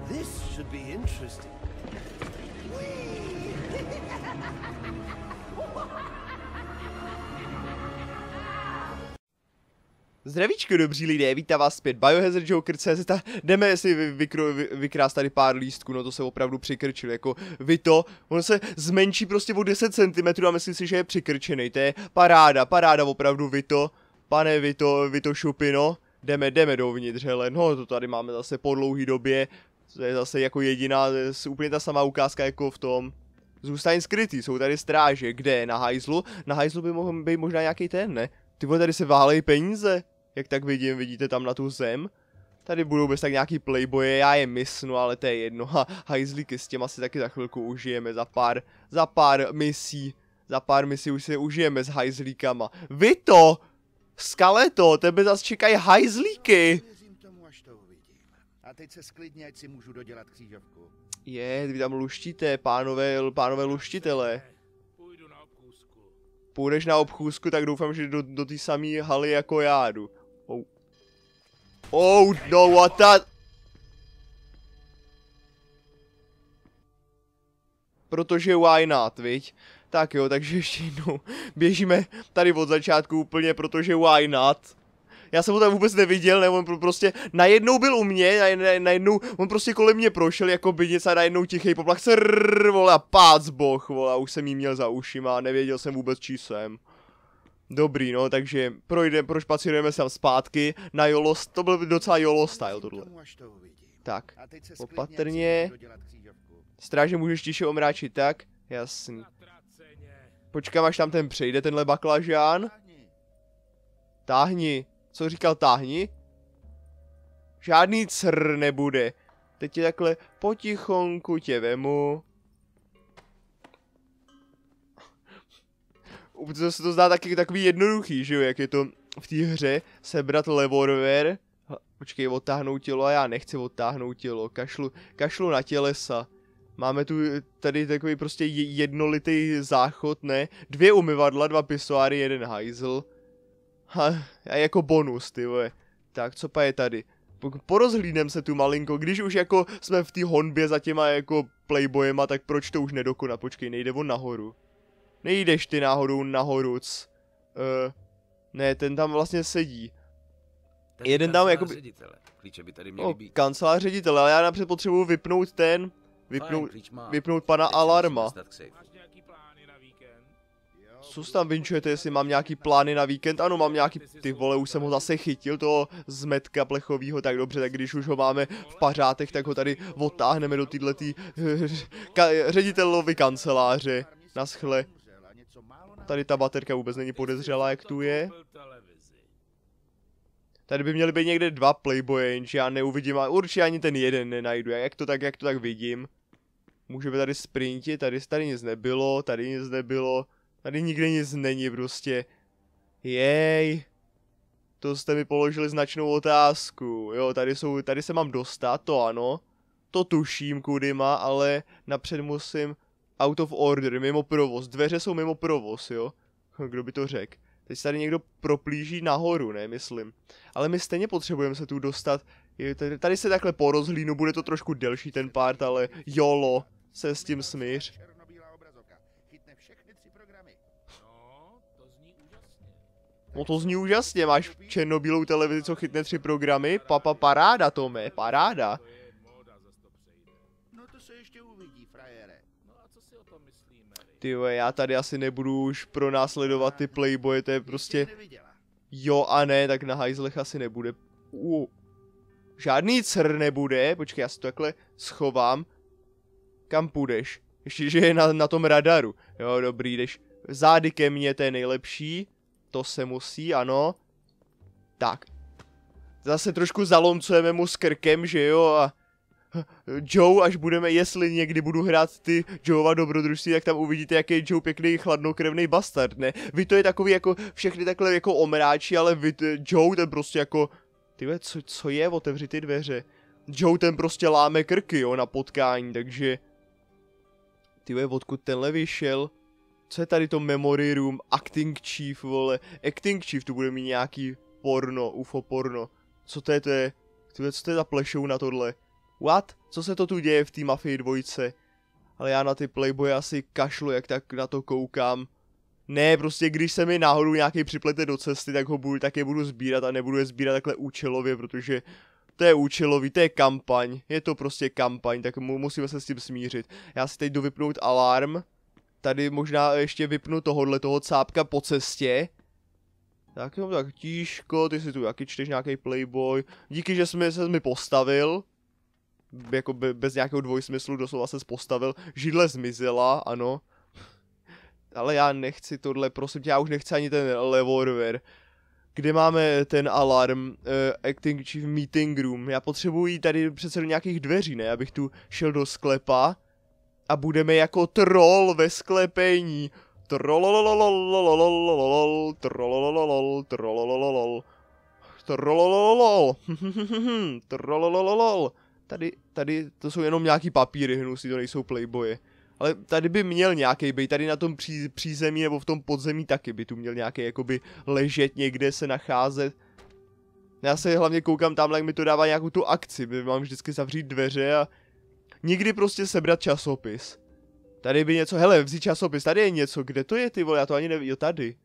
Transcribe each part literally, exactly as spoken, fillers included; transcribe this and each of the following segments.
This should be interesting. Zdravíčko, dobří lidé, vítám vás zpět, Biohazard Joker tečka cé zet a jdeme si vy, vykro, vy, vykrást tady pár lístků, no to se opravdu přikrčil, jako vy to, on se zmenší prostě o deset centimetrů a myslím si, že je přikrčený, to je paráda, paráda opravdu vy to, pane vy to, vy to šupino, jdeme, jdeme dovnitř, hele, no to tady máme zase po dlouhý době, to je zase jako jediná, to je úplně ta samá ukázka jako v tom. Zůstaň skrytý, jsou tady stráže, kde, na hajzlu, na hajzlu by mohl být možná nějaký ten, ne? Ty vole, tady se válejí peníze. Jak tak vidím, vidíte tam na tu zem. Tady budou bez tak nějaký playboye, já je misnu, ale to je jedno. Ha, hajzlíky s těma si taky za chvilku užijeme, za pár, za pár misí. Za pár misí už si užijeme s hajzlíkama. Vy to! Skaleto, tebe zas čekají hajzlíky! Věřím tomu, až to uvidím. A teď se sklidně, ať si můžu dodělat křížovku. Je, vy tam luštíte, pánové, pánové luštitele. Půjdu na obchůzku. Půjdeš na obchůzku, tak doufám, že do, do té samé haly jako já jdu. Oh. Oh, no, what that? Protože why not, viď? Tak jo, takže ještě jednou běžíme tady od začátku úplně, protože why not? Já jsem ho tam vůbec neviděl, ne, on prostě najednou byl u mě, najednou, on prostě kolem mě prošel jako by něco a najednou tichej poplach, srrrr, vole, a pác boh, vole, a už jsem jí měl za ušima a nevěděl jsem vůbec, čí jsem. Dobrý, no, takže projde, prošpacírujeme se tam zpátky na YOLO, to byl docela YOLO style tohle. Tak, opatrně. Stráže můžeš tiše omráčit, tak? Jasný. Počkám, až tam ten přejde, tenhle baklažán. Táhni. Co říkal táhni? Žádný cr nebude. Teď tě takhle potichonku tě vemu. To se to zdá taky takový jednoduchý, že jo, jak je to v té hře sebrat revolver. Počkej, odtáhnout tělo a já nechci odtáhnout tělo, kašlu, kašlu na tělesa. Máme tu tady takový prostě jednolitý záchod, ne? Dvě umyvadla, dva pisoáry, jeden hajzl. Ha, a jako bonus, ty vole. Tak, co pa je tady? Porozhlídnem se tu malinko, když už jako jsme v té honbě za těma jako playboyema, tak proč to už nedokonat? Počkej, nejde on nahoru. Nejdeš ty náhodou nahoru, c. Uh, ne, ten tam vlastně sedí. Ten Jeden tam jako by... Klíče by tady měly No, být. kancelář ředitele, ale já napřed potřebuji vypnout ten... Vypnout, vypnout pana alarma. Máš nějaký plány na víkend? Co se tam vinčujete, jestli mám nějaký plány na víkend? Ano, mám nějaký, ty vole, už jsem ho zase chytil, toho zmetka plechovýho, tak dobře, tak když už ho máme v pařátech, tak ho tady odtáhneme do týhletý ka ředitelovy kanceláře. Naschle. Tady ta baterka vůbec není podezřelá, jak tu je. Tady by měly být někde dva playboye, jenže já neuvidím a určitě ani ten jeden nenajdu, jak to tak, jak to tak vidím. Můžeme tady sprintit, tady, tady nic nebylo, tady nic nebylo, tady nikde nic není prostě. Jej. To jste mi položili značnou otázku, jo, tady jsou, tady se mám dostat, to ano. To tuším, kudy má, ale napřed musím out of order, mimo provoz, dveře jsou mimo provoz, jo. Kdo by to řekl? Teď se tady někdo proplíží nahoru, ne, myslím. Ale my stejně potřebujeme se tu dostat. Tady, tady se takhle porozhlínu, bude to trošku delší ten part, ale YOLO, se s tím smíř. No to zní úžasně, máš černobílou televizi, co chytne tři programy, papa paráda, Tome, paráda. No to se ještě uvidí, frajere. No a co si o tom myslíme? Tyve, já tady asi nebudu už pronásledovat ty playboye, to je prostě... Jo a ne, tak na hajzlech asi nebude. Uh. Žádný cr nebude, počkej, já si to takhle schovám. Kam půjdeš? Ještě, že je na, na tom radaru. Jo, dobrý, jdeš zády ke mně, to je nejlepší. To se musí, ano. Tak. Zase trošku zalomcujeme mu s krkem, že jo, a... Joe, až budeme, jestli někdy budu hrát ty Joeova dobrodružství, tak tam uvidíte, jaký je Joe pěkný chladnokrevný bastard, ne? Vy to je takový jako, všechny takhle jako omráčí, ale vy, Joe ten prostě jako, tyhle, co, co je, otevři ty dveře. Joe ten prostě láme krky, jo, na potkání, takže, tyhle, odkud tenhle vyšel? Co je tady to memory room, acting chief, vole, acting chief, tu bude mít nějaký porno, ufo porno. Co to je, to je, tyhle, co to je za plešou na tohle? What? Co se to tu děje v té Mafii dvojce? Ale já na ty Playboye asi kašlu, jak tak na to koukám. Ne, prostě když se mi náhodou nějaký připlete do cesty, tak ho budu, tak je budu sbírat a nebudu je sbírat takhle účelově, protože to je účelový, to je kampaň, je to prostě kampaň, tak mu, musíme se s tím smířit. Já si teď jdu vypnout alarm, tady možná ještě vypnu tohodle toho cápka po cestě. Tak jo, tak tížko, ty si tu taky čteš nějaký Playboy, díky, že jsi mi, se mi postavil. Jako be, bez nějakého dvojsmyslu doslova se postavil, židle zmizela, ano. Ale já nechci tohle, prosím tě, já už nechci ani ten revolver. Kde máme ten alarm, uh, Acting Chief Meeting Room, já potřebuji jít tady přece do nějakých dveří, ne, abych tu šel do sklepa a budeme jako troll ve sklepení. Trollololololololololol, trollolololol, trollolololol, trollolololol, trollolololol. Tady, tady, to jsou jenom nějaký papíry hnusí, to nejsou Playboye. Ale tady by měl nějaký být, tady na tom pří, přízemí nebo v tom podzemí taky by tu měl nějaký jakoby ležet někde se nacházet. Já se hlavně koukám tamhle, jak mi to dává nějakou tu akci, mám vždycky zavřít dveře a nikdy prostě sebrat časopis. Tady by něco, hele, vzít časopis, tady je něco, kde to je ty vole, já to ani nevím, jo tady.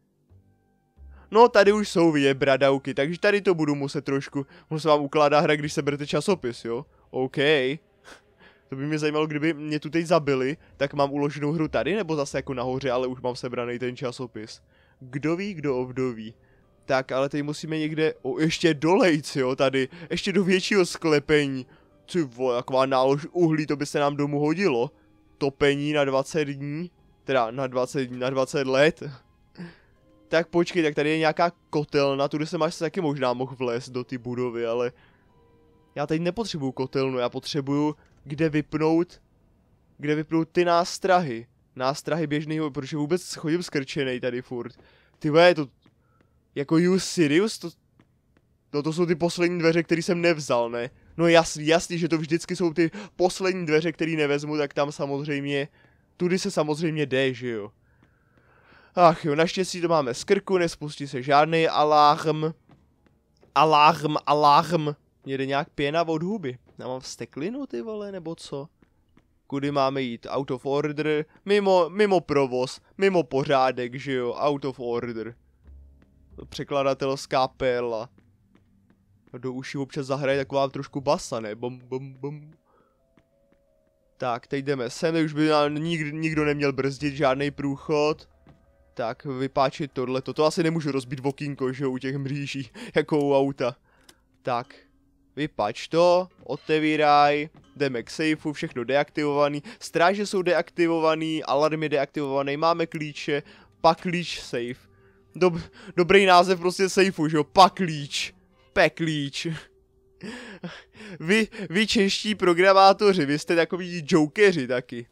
No tady už jsou vidět bradavky, takže tady to budu muset trošku, ono se vám ukládá hra, když seberete časopis, jo? OK. To by mě zajímalo, kdyby mě tu teď zabili, tak mám uloženou hru tady, nebo zase jako nahoře, ale už mám sebraný ten časopis. Kdo ví, kdo ovdoví. Tak, ale teď musíme někde, o, ještě dolejc, jo, tady, ještě do většího sklepení. Ty vole, taková nálož uhlí, to by se nám domů hodilo. Topení na dvacet dní, teda na dvacet dní, na dvacet let. Tak počkej, tak tady je nějaká kotelna, tudy jsem až taky možná mohl vlézt do ty budovy, ale já teď nepotřebuju kotelnu, já potřebuju kde vypnout, kde vypnout ty nástrahy. Nástrahy běžného, protože vůbec chodím skrčenej tady furt. Ty vole, to, jako you serious? To, no to jsou ty poslední dveře, které jsem nevzal, ne? No jasný, jasný, že to vždycky jsou ty poslední dveře, které nevezmu, tak tam samozřejmě, tudy se samozřejmě jde, že jo. Ach jo, naštěstí to máme z krku, nespustí se žádný alarm. Alarm, alarm. Mně jde nějak pěna od huby. Já mám vsteklinu, ty vole, nebo co? Kudy máme jít? Out of order? Mimo, mimo provoz, mimo pořádek, že jo? Out of order. Překladatelská péla. Do uší občas zahraje taková trošku basa, ne? Bum, bum, bum. Tak, teď jdeme sem, teď už by nikdo, nikdo neměl brzdit žádný průchod. Tak, vypáčit tohle. To asi nemůžu rozbít okýnko, že jo, u těch mříží, jako u auta. Tak. Vypač to, otevíraj, jdeme k sejfu, všechno deaktivovaný, stráže jsou deaktivovaný, alarm je deaktivovaný, máme klíče, paklíč safe. Dob dobrý název prostě sejfu, že jo, paklíč, peklíč. Vy, vy čeští programátoři, vy jste takový jokeři taky.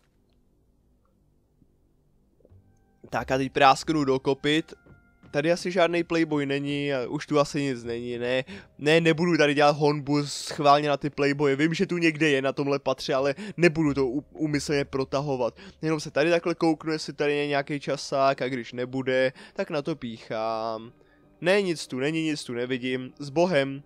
Tak a teď prásknu do kopyt. Tady asi žádný Playboy není, už tu asi nic není, ne, ne, nebudu tady dělat honbu schválně na ty Playboye, vím, že tu někde je na tomhle patře, ale nebudu to úmyslně protahovat, jenom se tady takhle kouknu, jestli tady je nějaký časák a když nebude, tak na to píchám. Ne, nic tu není, nic tu nevidím, s bohem.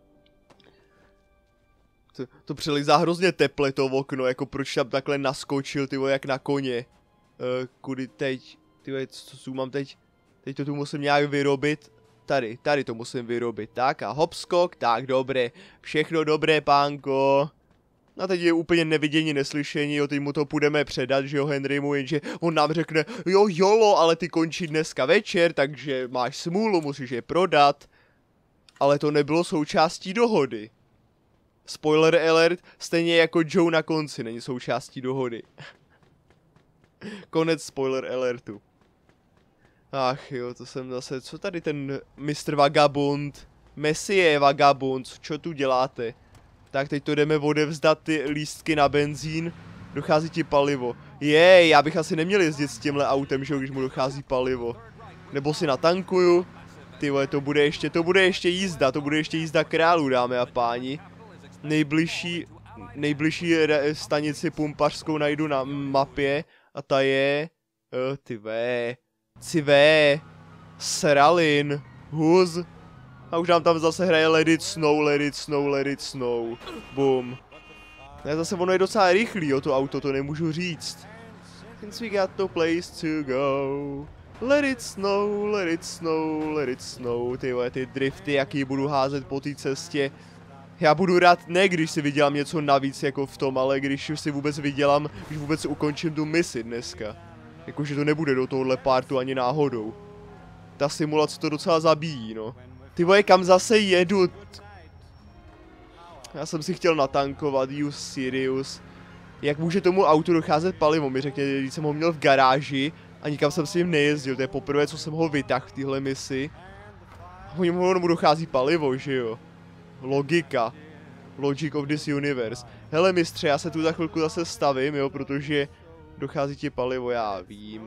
To, to přelizá hrozně teple to okno, jako proč tam takhle naskočil, ty vole, jak na koně. Uh, kudy teď, ty vole, co, co mám teď? Teď to tu musím nějak vyrobit. Tady, tady to musím vyrobit. Tak a hopskok, tak dobré. Všechno dobré, pánko. A teď je úplně nevidění, neslyšení, jo, teď mu to půjdeme předat, že jo, Henrymu, jenže on nám řekne, jo, jolo, ale ty končí dneska večer, takže máš smůlu, musíš je prodat. Ale to nebylo součástí dohody. Spoiler alert, stejně jako Joe na konci není součástí dohody. Konec spoiler alertu. Ach jo, to jsem zase, co tady ten mistr Vagabund, Messie Vagabund, co tu děláte? Tak teď to jdeme odevzdat ty lístky na benzín, dochází ti palivo. Jej, já bych asi neměl jezdit s tímhle autem, že jo, když mu dochází palivo. Nebo si natankuju, ty vole, to bude ještě, to bude ještě jízda, to bude ještě jízda králů, dámy a páni. Nejbližší, nejbližší stanici pumpařskou najdu na mapě a ta je, uh, ty vé. Civé, Sralin, Huz. A už nám tam zase hraje Let It Snow, Let It Snow, Let It Snow. Boom. Ne, zase ono je docela rychlý, jo, to auto, to nemůžu říct. Since we got no place to go. Let it snow, let it snow, let it snow. Ty vole, ty drifty, jaký budu házet po té cestě. Já budu rád ne, když si vydělám něco navíc jako v tom, ale když si vůbec vydělám, když vůbec ukončím tu misi dneska. Jakože to nebude do tohohle partu ani náhodou. Ta simulace to docela zabíjí, no. Ty vole, kam zase jedu? Já jsem si chtěl natankovat, you serious. Jak může tomu autu docházet palivo? Mi řekněte, když jsem ho měl v garáži a nikam jsem s ním nejezdil. To je poprvé, co jsem ho vytáhl v téhle misi. A po němu mu dochází palivo, že jo? Logika. Logic of this universe. Hele mistře, já se tu za chvilku zase stavím, jo, protože dochází ti palivo, já vím.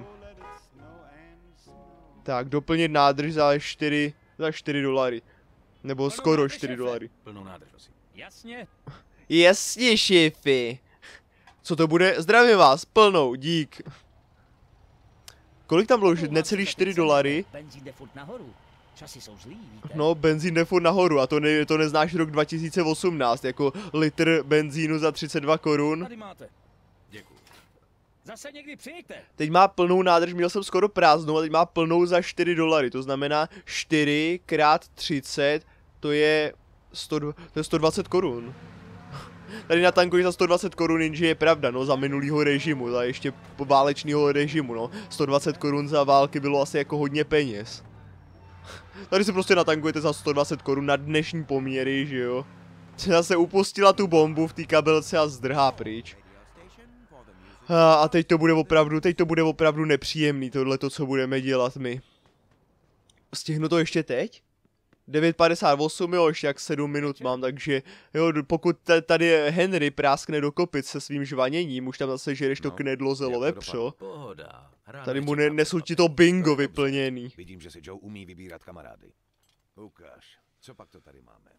Tak, doplnit nádrž za čtyři, za čtyři dolary. Nebo skoro čtyři dolary. Plnou nádrž, prosím. Jasně. Jasně, šéfy. Co to bude? Zdravím vás, plnou, dík. Kolik tam bylo? Necelý čtyři dolary? Benzín jde furt nahoru. Časy jsou zlý, víte? No, benzín jde furt nahoru a to, ne, to neznáš rok dva tisíce osmnáct, jako litr benzínu za třicet dva korun. Tady máte. Děkuji. Zase někdy přijďte. Teď má plnou nádrž, měl jsem skoro prázdnou a teď má plnou za čtyři dolary, to znamená čtyři krát třicet, to je, sto, to je sto dvacet korun. Tady natankuji za sto dvacet korun, jenže je pravda, no, za minulýho režimu, za ještě válečného režimu, no. sto dvacet korun za války bylo asi jako hodně peněz. Tady si prostě natankujete za sto dvacet korun na dnešní poměry, že jo. Zase upustila tu bombu v té kabelce a zdrhá pryč. A, a teď to bude opravdu, teď to bude opravdu nepříjemný, tohleto, co budeme dělat my. Stihnu to ještě teď? devět padesát osm, jo, ještě jak sedm minut mám, takže jo, pokud tady Henry práskne do kopic se svým žvaněním, už tam zase žereš to No, knedlo zelo vepřo. Pohoda. Rád Tady mu nečekám, ne, nesou co ti pak. to bingo To je dobře. vyplněný. Vidím, že si Joe umí vybírat kamarády. Ukáž, co pak to tady máme?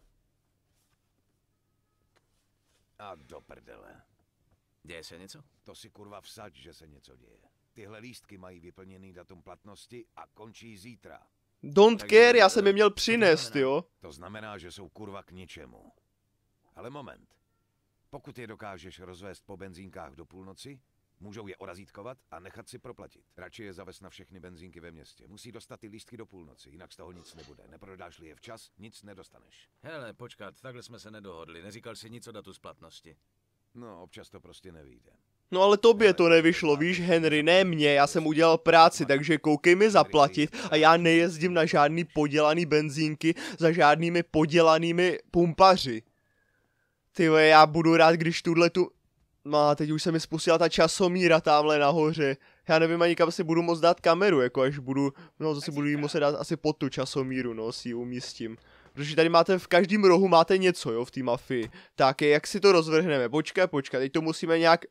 A do prdele. Děje se něco? To si kurva vsaď, že se něco děje. Tyhle lístky mají vyplněný datum platnosti a končí zítra. Don't care, já jsem je měl přinést, jo. To znamená, že jsou kurva k ničemu. Ale moment. Pokud je dokážeš rozvést po benzínkách do půlnoci, můžou je orazítkovat a nechat si proplatit. Radši je zavést na všechny benzínky ve městě. Musí dostat ty lístky do půlnoci, jinak z toho nic nebude. Neprodáš-li je včas, nic nedostaneš. Hele, počkat, takhle jsme se nedohodli. Neříkal jsi nic o datu splatnosti. No, občas to prostě nevyjde. No ale tobě to nevyšlo, víš Henry, ne mě, já jsem udělal práci, takže koukej mi zaplatit a já nejezdím na žádný podělaný benzínky za žádnými podělanými pumpaři. Tyve, já budu rád, když tuhle tu... No, teď už se mi spustila ta časomíra tamhle nahoře. Já nevím ani kam si budu moct dát kameru, jako až budu... No, zase budu jí muset dát asi pod tu časomíru, no, si ji umístím. Protože tady máte, v každém rohu máte něco, jo, v té mafii. Tak, jak si to rozvrhneme? Počkej, počkej, teď to musíme nějak...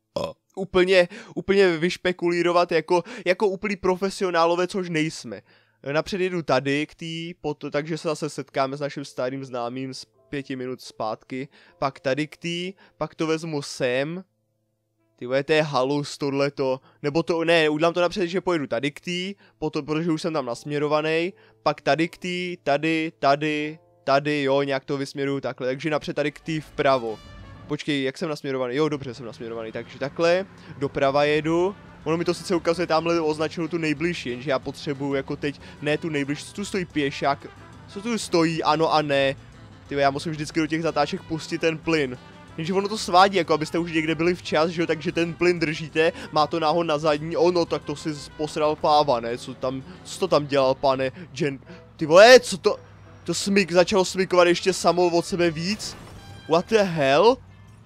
Úplně, úplně vyšpekulírovat jako, jako úplný profesionálové, což nejsme. Napřed jedu tady k tý, takže se zase setkáme s naším starým známým z pěti minut zpátky. Pak tady k tý, pak to vezmu sem. Ty vole, to je halus tohleto. Nebo to, ne, udělám to napřed, že pojedu tady k tý, potom, protože už jsem tam nasměrovaný. Pak tady k tý, tady, tady, tady, jo, nějak to vysměruju takhle. Takže napřed tady k tý vpravo. Počkej, jak jsem nasměrovaný? Jo, dobře, jsem nasměrovaný, takže takhle, doprava jedu. Ono mi to sice ukazuje tamhle označenou tu nejbližší, jenže já potřebuju jako teď, ne tu nejbližší, tu stojí pěšák, co tu stojí, ano a ne. Tyve, já musím vždycky do těch zatáček pustit ten plyn. Jenže ono to svádí, jako abyste už někde byli včas, že jo, takže ten plyn držíte, má to náhod na zadní, ono, tak to si posral páva, ne, co tam, co to tam dělal, pane, Jen, ty vole, co to, to smyk, začalo smykovat ještě samo od sebe víc? What the hell?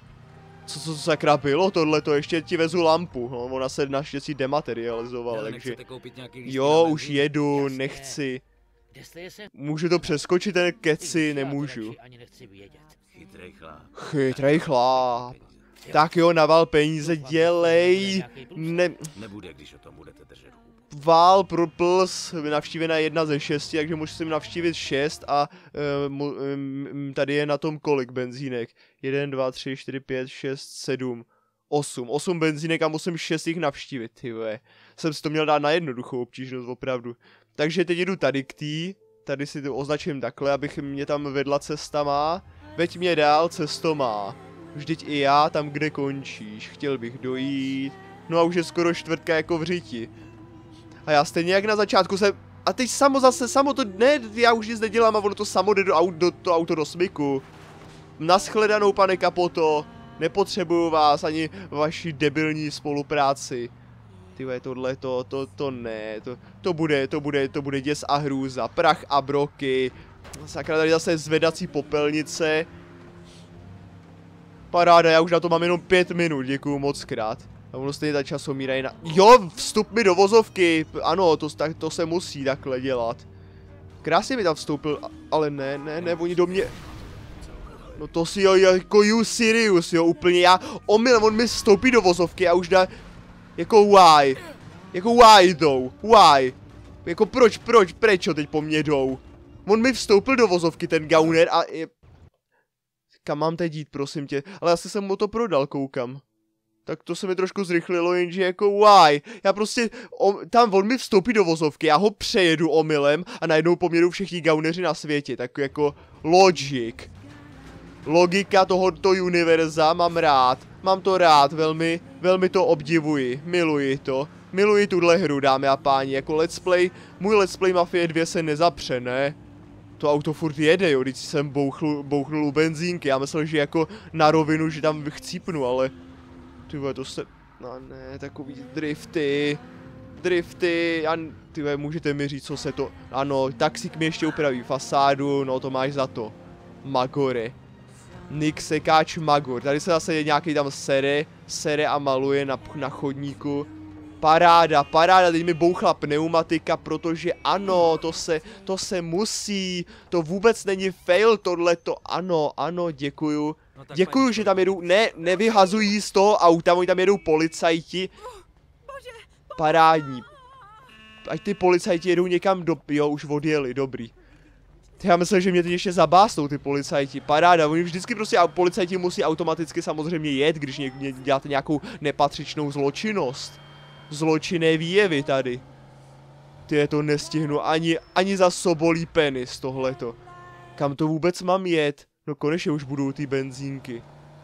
Co, co, co sakra bylo tohle, to ještě ti vezu lampu, no, ona se naštěstí dematerializovala, Hele, takže... koupit nějaký lístky Jo, na už benzín? jedu, Jasně. nechci. Jestli se... Můžu to přeskočit, ten keci, Já to nemůžu. radši ani nechci vědět. Chytrý chlap. Chytrej chláp. Tak jo, naval peníze, dělej. Ne, Nebude, když o tom budete držet hubu. Vál pro plus, navštívená jedna ze šesti, takže musím navštívit šest a uh, mu, um, tady je na tom kolik benzínek? jeden, dva, tři, čtyři, pět, šest, sedm, osm. osm benzínek a musím šest jich navštívit, ty vole. Jsem si to měl dát na jednoduchou obtížnost, opravdu. Takže teď jdu tady k tý, tady si to označím takhle, abych mě tam vedla cesta má. Veď mě dál, cesto má. Vždyť i já tam, kde končíš. Chtěl bych dojít. No a už je skoro čtvrtka jako v řiti. A já stejně jak na začátku se... A teď samo zase, samo to... Ne, já už nic nedělám a ono to samo jde do, aut, do to auto do smyku. Naschledanou, pane Kapoto. Nepotřebuju vás ani vaši debilní spolupráci. Tyhle, tohle, to, to, to ne, to, to bude, to bude, to bude děs a hrůza, prach a broky. Sakra, tady zase zvedací popelnice. Paráda, já už na to mám jenom pět minut, děkuju moc krát. A ono stejně ta časomíra je na... Jo, vstup mi do vozovky, ano, to, tak, to se musí takhle dělat. Krásně mi tam vstoupil, ale ne, ne, ne, oni do mě... No to si jo, jako you serious, jo, úplně já omylem, on mi vstoupí do vozovky a už dá... Jako why? Jako why jdou? Why? Jako proč, proč, prečo teď po mně jdou? On mi vstoupil do vozovky, ten gauner, a je... Kam mám teď jít, prosím tě? Ale asi jsem mu to prodal, koukám. Tak to se mi trošku zrychlilo, jenže jako why? Já prostě, o, tam on mi vstoupí do vozovky, já ho přejedu omylem a najednou po mě jdou všichni gauneři na světě, tak jako logic. Logika tohoto univerza mám rád, mám to rád, velmi, velmi to obdivuji, miluji to. Miluji tuhle hru, dámy a páni, jako let's play, můj let's play Mafie dva se nezapře, ne? To auto furt jede, jo, když jsem bouchl, bouchnul u benzínky, já myslel, že jako na rovinu, že tam chcípnu, ale... Tyhle, to se... No ne, takový drifty... Drifty, já... Tyhle, můžete mi říct, co se to... Ano, taxík mi ještě upraví fasádu, no to máš za to. Magore. Nick Sekáč Magor, tady se zase nějaký tam sere, sere a maluje na, na chodníku. Paráda, paráda, teď mi bouchla pneumatika, protože ano, to se, to se musí, to vůbec není fail tohleto, ano, ano, děkuju. Děkuju, že tam jedou, ne, nevyhazují z toho auta, oni tam jedou policajti. Parádní. Ať ty policajti jedou někam do, jo, už odjeli, dobrý. Já myslím, že mě teď ještě zabásnou ty policajti, paráda, oni vždycky prostě, policajti musí automaticky samozřejmě jet, když ně, ně, děláte nějakou nepatřičnou zločinnost. Zločinné výjevy tady. Ty to nestihnu ani, ani za sobolí penis tohleto. Kam to vůbec mám jet? No konečně už budou ty benzínky.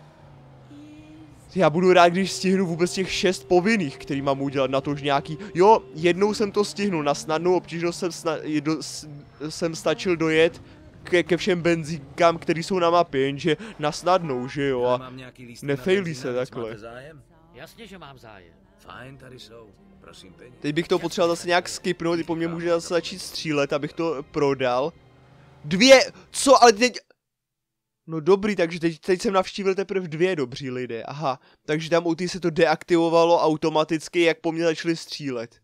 Já budu rád, když stihnu vůbec těch šest povinných, který mám udělat na to už nějaký... Jo, jednou jsem to stihnul, na snadnou obtížnost jsem, sna... do... jsem stačil dojet ke, ke všem benzínkám, který jsou na mapě, jenže na snadnou, že jo, a nefailí se takhle. Jasně, že mám zájem. Fajn, tady jsou. Prosím, peníze. Teď bych to potřeboval zase nějak skipnout, i po mně může zase začít střílet, abych to prodal. Dvě! Co? Ale teď... No dobrý, takže teď, teď jsem navštívil teprve dvě dobří lidé, aha. Takže tam u té se to deaktivovalo automaticky, jak po mně začali střílet.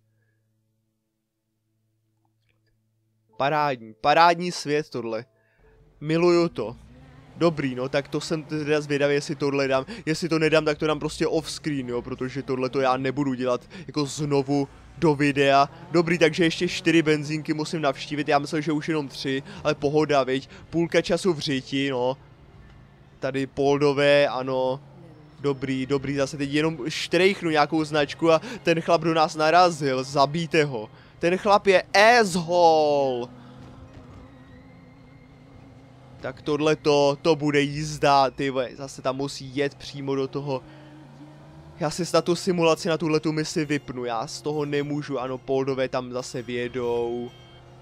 Parádní, parádní svět tohle. Miluju to. Dobrý, no, tak to jsem teda zvědavý, jestli tohle dám. Jestli to nedám, tak to dám prostě off-screen, jo, protože tohle to já nebudu dělat jako znovu do videa. Dobrý, takže ještě čtyři benzínky musím navštívit, já myslím, že už jenom tři, ale pohoda, viď. Půlka času v řiti, no. Tady Poldové, ano. Dobrý, dobrý, zase teď jenom štrejchnu nějakou značku a ten chlap do nás narazil, zabijte ho. Ten chlap je asshole. Tak tohle to, to bude jízda, ty zase tam musí jet přímo do toho. Já si na tu simulaci, na tuhletu misi vypnu, já z toho nemůžu, ano, Poldové tam zase vědou.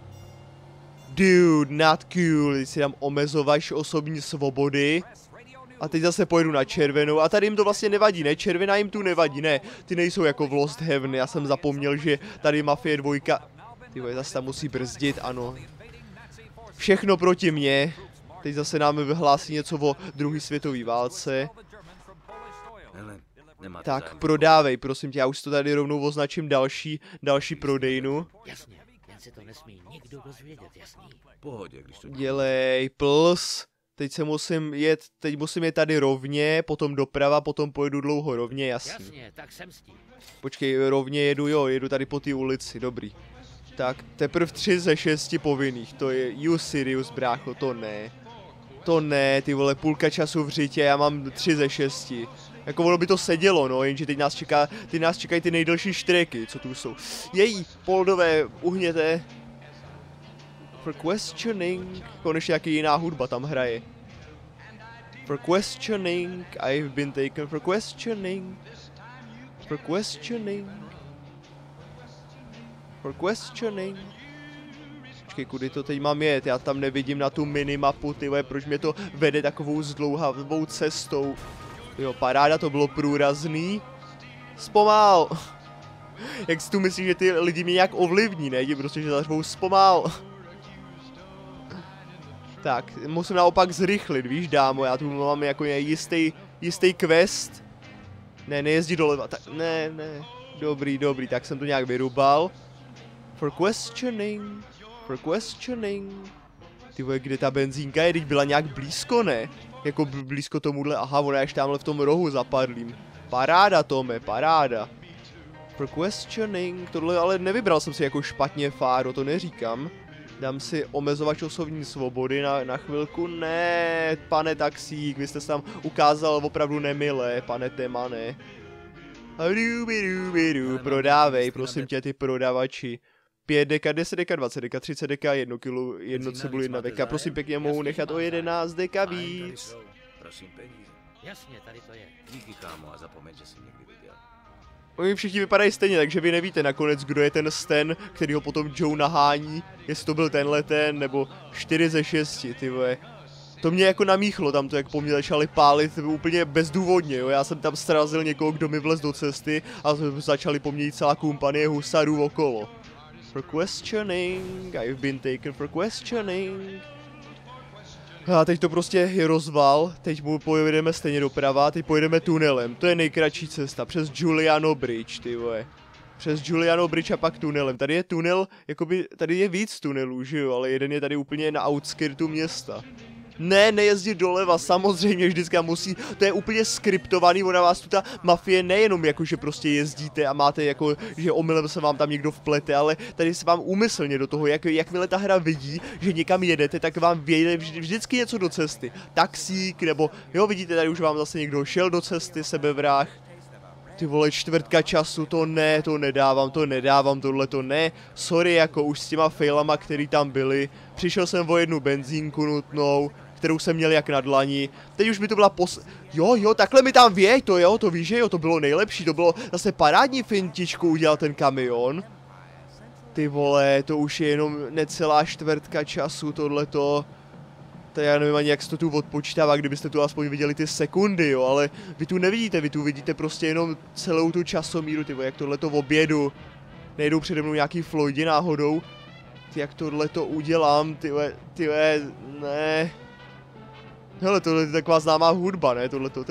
Dude, not cool, teď si dám omezovač osobní svobody. A teď zase pojedu na červenou a tady jim to vlastně nevadí, ne? Červená jim tu nevadí, ne? Ty nejsou jako v Lost Heaven, já jsem zapomněl, že tady Mafie dvojka... Ty vole, zase tam musí brzdit, ano. Všechno proti mně. Teď zase nám vyhlásí něco o druhé světové válce. Tak, prodávej, prosím tě, já už to tady rovnou označím další, další prodejnu. Jasně, jen se to nesmí nikdo dozvědět, jasný. Pohodě, když to... Dělej, plus. Teď se musím jet, teď musím jet tady rovně, potom doprava, potom pojedu dlouho rovně, jasně. Jasně, tak jsem s tím. Počkej, rovně jedu, jo, jedu tady po té ulici, dobrý. Tak, teprve tři ze šesti povinných, to je, you serious, brácho, to ne. To ne, ty vole, půlka času v řitě, já mám tři ze šesti. Jako ono by to sedělo, no, jenže teď nás čeká, teď nás čekají ty nejdelší štreky, co tu jsou. Její, Poldové, uhněte. For questioning, konečně nějaký jiná hudba tam hraje. For questioning, I've been taken for questioning. For questioning. For questioning. Počkej, kudy to teď mám jet? Já tam nevidím na tu minimapu, ty vole, proč mě to vede takovou zdlouhavou cestou. Jo, paráda, to bylo průrazný. Zpomal. Jak si tu myslíš, že ty lidi mě nějak ovlivní, ne? Ti prostě, že zařvou zpomal. Tak, musím naopak zrychlit, víš, dámo, já tu mám jako jistý, jistý quest. Ne, nejezdí doleva, tak, ne, ne, dobrý, dobrý, tak jsem to nějak vyrubal. For questioning, for questioning. Ty vole, kde ta benzínka je, teď byla nějak blízko, ne? Jako blízko tomuhle, aha, ona je ještě tamhle v tom rohu zapadlým. Paráda, Tome, paráda. For questioning, tohle ale nevybral jsem si jako špatně, Fáro, to neříkam. Dám si omezovač osobní svobody na, na chvilku. Ne, pane taxík, vy jste se tam ukázal opravdu nemilé, pane Temane. Prodávej, prosím tě, ty prodavači. pět deka, deset deka, dvacet deka, třicet deka, jedno kilo, jedno cibuli, jedna deka. Prosím pěkně, mohu nechat o jedenáct deka víc. Prosím, peníze. Jasně, tady to je. Díky, kámo, a zapomeň, že jsi někdy viděl. Oni všichni vypadají stejně, takže vy nevíte nakonec, kdo je ten Stan, který ho potom Joe nahání, jestli to byl tenhle ten, nebo čtyři ze šesti, ty vole. To mě jako namíchlo tam to, jak po mně začali pálit úplně bezdůvodně, jo. Já jsem tam srazil někoho, kdo mi vlez do cesty a začali po mně jít celá kumpanie husarů okolo. For questioning, I've been taken for questioning. A teď to prostě je rozval, teď pojedeme stejně doprava, teď pojedeme tunelem, to je nejkratší cesta, přes Giuliano Bridge, ty vole. Přes Giuliano Bridge a pak tunelem, tady je tunel, jakoby, tady je víc tunelů, že jo, ale jeden je tady úplně na outskirtu města. Ne, nejezdit doleva, samozřejmě vždycky musí, to je úplně skriptovaný, ona vás tu ta mafie nejenom jako, že prostě jezdíte a máte jako, že omylem se vám tam někdo vplete, ale tady se vám úmyslně do toho, jak, jakmile ta hra vidí, že někam jedete, tak vám vějde vždy, vždycky něco do cesty. Taxík, nebo, jo, vidíte, tady už vám zase někdo šel do cesty, sebevrah. Ty vole, čtvrtka času, to ne, to nedávám, to nedávám, tohle to ne. Sorry, jako už s těma failama, který tam byly. Přišel jsem o jednu benzínku nutnou, kterou jsem měl jak na dlani. Teď už mi to byla pos... Jo, jo, takhle mi tam věď, to jo, to víš, že jo, to bylo nejlepší, to bylo zase parádní fintičku udělal ten kamion. Ty vole, to už je jenom necelá čtvrtka času, tohleto. To já nevím ani, jak se to tu odpočítává, kdybyste tu aspoň viděli ty sekundy, jo, ale vy tu nevidíte, vy tu vidíte prostě jenom celou tu časomíru, ty vole, jak tohleto v obědu. Nejdou přede mnou nějaký Floydi náhodou. Ty, jak tohleto udělám, ty vole, ty vole, ne. Hele, tohle je taková známá hudba, ne, tohleto.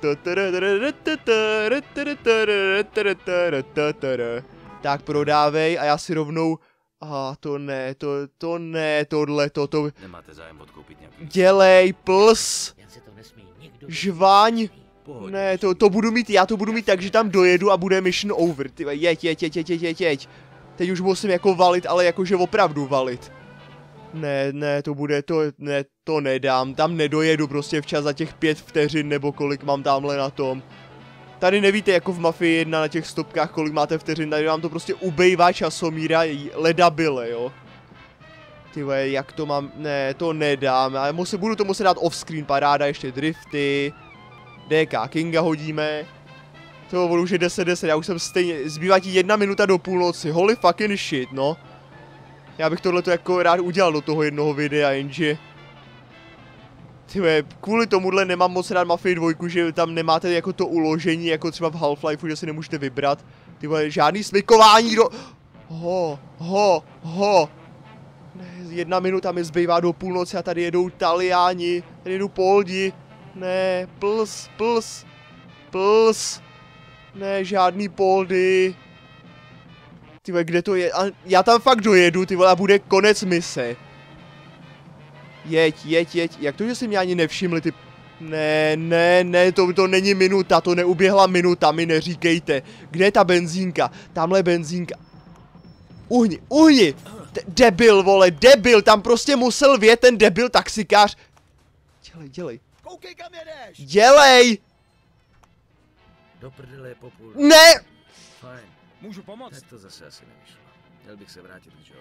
Tak prodávej a já si rovnou... Aha, to ne, to, to ne, tohleto, to... Nemáte zájem odkoupit nějaký... Dělej, pls! Jen se to nesmí nikdo... Žváň! Pohodě. Ne, to, to budu mít, já to budu mít tak, že tam dojedu a bude mission over, ty jeď, jeď, jeď, jeď, jeď, jeď, jeď. Teď už musím jako valit, ale jakože opravdu valit. Ne, ne, to bude, to, ne, to nedám, tam nedojedu prostě včas za těch pět vteřin, nebo kolik mám tamhle na tom. Tady nevíte jako v Mafii jedna na těch stopkách, kolik máte vteřin, tady vám to prostě ubejvá časomíra, ledabile, jo. Ty vole, jak to mám, ne, to nedám, já musím, budu to muset dát offscreen, paráda, ještě drifty. D K Kinga hodíme. To už je deset deset, já už jsem stejně, zbývá ti jedna minuta do půlnoci, holy fucking shit, no. Já bych tohleto jako rád udělal do toho jednoho videa, jenže... Tyhle, kvůli tomuhle nemám moc rád Mafii dva, že tam nemáte jako to uložení, jako třeba v Half-Lifeu, že si nemůžete vybrat. Tyhle, žádný smykování do... Ho, ho, ho. Ne, jedna minuta mi zbývá do půlnoci a tady jedou Taliáni, tady jedou Poldi. Ne, pls, pls, pls. Ne, žádný Poldy. Tyhle, kde to je? A já tam fakt dojedu, ty vole, a bude konec mise. Jeď, jeď, jeď. Jak to, že si mě ani nevšimli, ty... Ne, ne, ne, to, to není minuta, to neuběhla minuta, mi neříkejte. Kde je ta benzínka? Tamhle je benzínka. Uhni, uhni! De debil, vole, debil, tam prostě musel vjet ten debil taxikář. Dělej, dělej. Koukej, kam jedeš! Dělej! Do prdele po půl. Ne! Fajn. Můžu pomoct? Tak to zase asi nevyšlo. Měl bych se vrátit k Joe.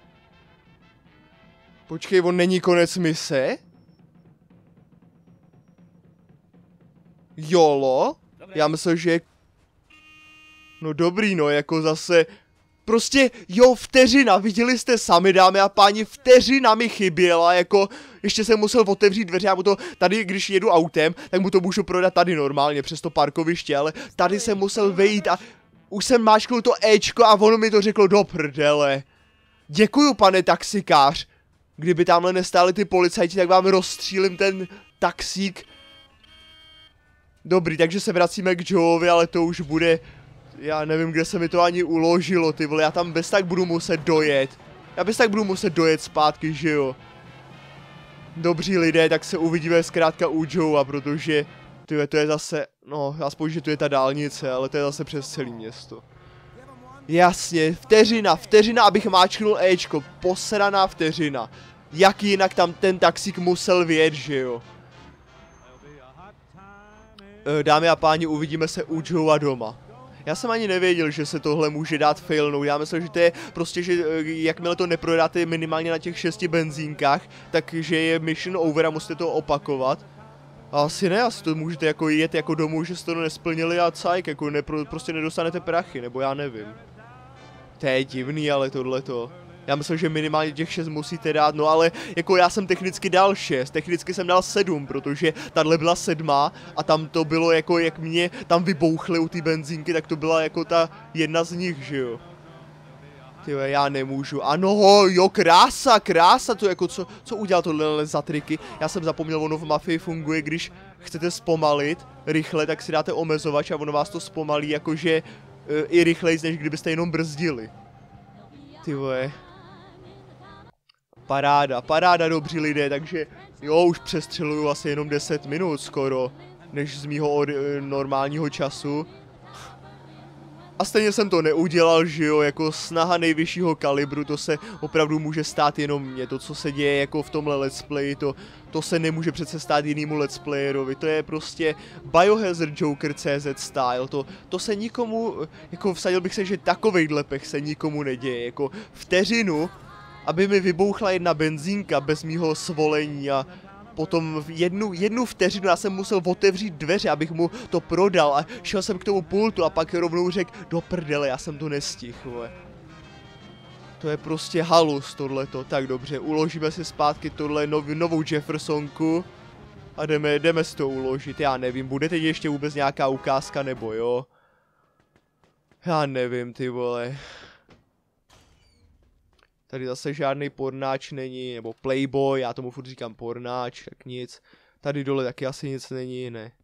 Počkej, on není konec mise? Jolo? Já myslel, že... No dobrý, no, jako zase... Prostě, jo, vteřina, viděli jste sami, dámy a páni, vteřina mi chyběla, jako, ještě jsem musel otevřít dveře, já mu to, tady, když jedu autem, tak mu to můžu prodat tady normálně, přes to parkoviště, ale tady jsem musel vejít a už jsem máčknul to Ečko a ono mi to řeklo do prdele. Děkuju, pane taxikář. Kdyby tamhle nestáli ty policajti, tak vám rozstřílim ten taxík. Dobrý, takže se vracíme k Joeovi, ale to už bude... Já nevím, kde se mi to ani uložilo, ty vole, já tam bez tak budu muset dojet. Já bez tak budu muset dojet zpátky, že jo. Dobří lidé, tak se uvidíme zkrátka u Joea, protože... Tyhle, to je zase... No, aspoň, že tu je ta dálnice, ale to je zase přes celé město. Jasně, vteřina, vteřina, abych máčknul Ečko, posraná vteřina. Jak jinak tam ten taxík musel vjet, že jo. Dámy a páni, uvidíme se u Joea doma. Já jsem ani nevěděl, že se tohle může dát failnout, já myslím, že to je prostě, že jakmile to neprodáte minimálně na těch šesti benzínkách, takže je mission over a musíte to opakovat. A asi ne, asi to můžete jako jet jako domů, že jste to nesplnili a cajk, jako nepro, prostě nedostanete prachy, nebo já nevím. To je divný, ale tohleto. Já myslím, že minimálně těch šest musíte dát, no ale jako já jsem technicky dal šest, technicky jsem dal sedm, protože tahle byla sedmá a tam to bylo jako, jak mě tam vybouchly u ty benzínky, tak to byla jako ta jedna z nich, že jo. Tyhle, já nemůžu, ano, jo, krása, krása, to jako, co, co udělal tohle za triky, já jsem zapomněl, ono v Mafii funguje, když chcete zpomalit rychle, tak si dáte omezovač a ono vás to zpomalí, jakože e, i rychlejc, než kdybyste jenom brzdili. Tyhle. Paráda, paráda, dobří lidé, takže jo, už přestřeluju asi jenom deset minut skoro, než z mýho normálního času. A stejně jsem to neudělal, že jo, jako snaha nejvyššího kalibru, to se opravdu může stát jenom mně, to, co se děje jako v tomhle let's play, to, to se nemůže přece stát jinému let's playerovi, to je prostě Biohazard Joker C Z style, to, to se nikomu, jako vsadil bych se, že takovejhle pech se nikomu neděje, jako vteřinu, aby mi vybouchla jedna benzínka bez mýho svolení a potom jednu, jednu vteřinu já jsem musel otevřít dveře, abych mu to prodal a šel jsem k tomu pultu a pak rovnou řekl, do prdele, já jsem to nestihl. To je prostě halus tohleto, tak dobře, uložíme si zpátky tohle nov, novou Jeffersonku a jdeme, jdeme si to uložit, já nevím, bude teď ještě vůbec nějaká ukázka nebo jo? Já nevím, ty vole. Tady zase žádný pornáč není, nebo playboy, já tomu furt říkám pornáč, tak nic. Tady dole taky asi nic není, ne.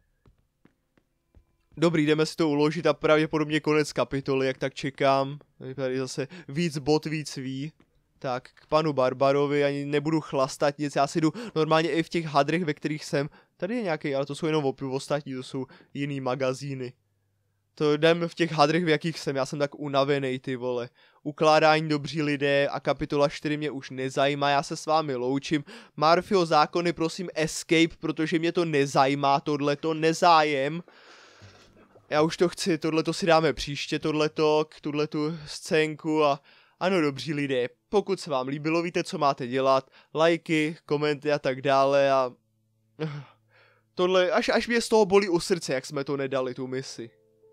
Dobrý, jdeme si to uložit a pravděpodobně konec kapitoly, jak tak čekám. Tady zase víc bot, víc ví. Tak, k panu Barbarovi, ani nebudu chlastat nic, já si jdu normálně i v těch hadrech, ve kterých jsem. Tady je nějaký, ale to jsou jenom ostatní, to jsou jiný magazíny. To jdem v těch hadrech, v jakých jsem, já jsem tak unavený, ty vole. Ukládání dobří lidé a kapitola čtyři mě už nezajímá, já se s vámi loučím. Murphyho zákony, prosím, escape, protože mě to nezajímá, tohleto, nezájem. Já už to chci, tohleto si dáme příště, tohleto, tuhletu scénku a ano, dobří lidé, pokud se vám líbilo, víte, co máte dělat, lajky, komenty a tak dále a... Tohle, až, až mě z toho bolí u srdce, jak jsme to nedali, tu misi.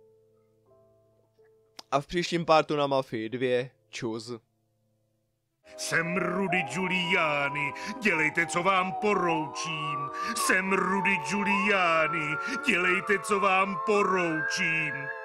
A v příštím partu na Mafii dva, čus. Jsem Rudy Giuliani, dělejte, co vám poroučím. Jsem Rudy Giuliani, dělejte, co vám poroučím.